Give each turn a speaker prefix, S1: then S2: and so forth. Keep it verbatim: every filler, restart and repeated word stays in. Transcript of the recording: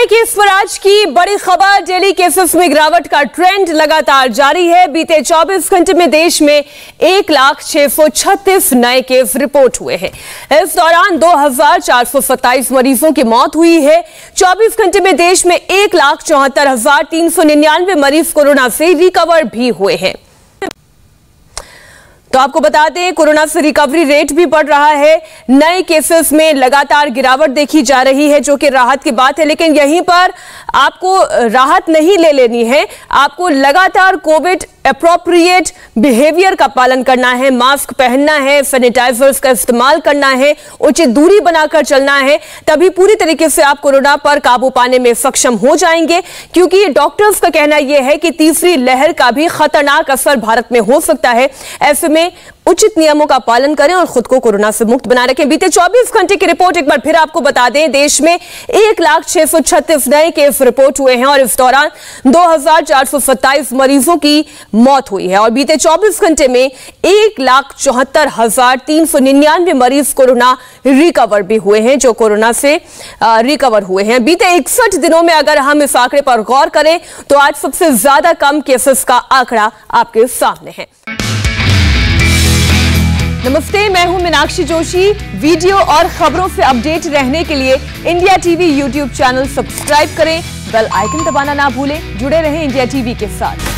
S1: नए केस पर आज की बड़ी खबर। डेली केसेस में गिरावट का ट्रेंड लगातार जारी है। बीते चौबीस घंटे में देश में एक लाख छह सौ छत्तीस नए केस रिपोर्ट हुए हैं। इस दौरान दो हजार चार सौ सत्ताईस मरीजों की मौत हुई है। चौबीस घंटे में देश में एक लाख चौहत्तर हजार तीन सौ निन्यानवे मरीज कोरोना से रिकवर भी हुए हैं। तो आपको बता दें, कोरोना से रिकवरी रेट भी बढ़ रहा है। नए केसेस में लगातार गिरावट देखी जा रही है, जो कि राहत की बात है। लेकिन यहीं पर आपको राहत नहीं ले लेनी है, आपको लगातार कोविड अप्रोप्रिएट बिहेवियर का पालन करना है। मास्क पहनना है, सैनिटाइजर्स का इस्तेमाल करना है, उचित दूरी बनाकर चलना है। तभी पूरी तरीके से आप कोरोना पर काबू पाने में सक्षम हो जाएंगे, क्योंकि डॉक्टर्स का कहना यह है कि तीसरी लहर का भी खतरनाक असर भारत में हो सकता है। ऐसे में उचित नियमों का पालन करें और खुद को कोरोना से मुक्त बनाए रखें। बीते चौबीस घंटे की रिपोर्ट एक बार फिर आपको बता दें, देश में एक लाख छह सौ छत्तीस नए केस रिपोर्ट हुए हैं और इस दौरान दो हजार चार सौ सत्ताईस मरीजों की मौत हुई है। और बीते चौबीस घंटे में एक लाख चौहत्तर हजार तीन सौ निन्यानवे मरीज कोरोना रिकवर भी हुए हैं, जो कोरोना से रिकवर हुए हैं। बीते इकसठ दिनों में अगर हम इस आंकड़े पर गौर करें तो आज सबसे ज्यादा कम केसेस का आंकड़ा आपके सामने है। नमस्ते, मैं हूं मीनाक्षी जोशी। वीडियो और खबरों से अपडेट रहने के लिए India TV YouTube channel subscribe करें, बेल आइकन दबाना ना भूलें। जुड़े रहें इंडिया टीवी के साथ।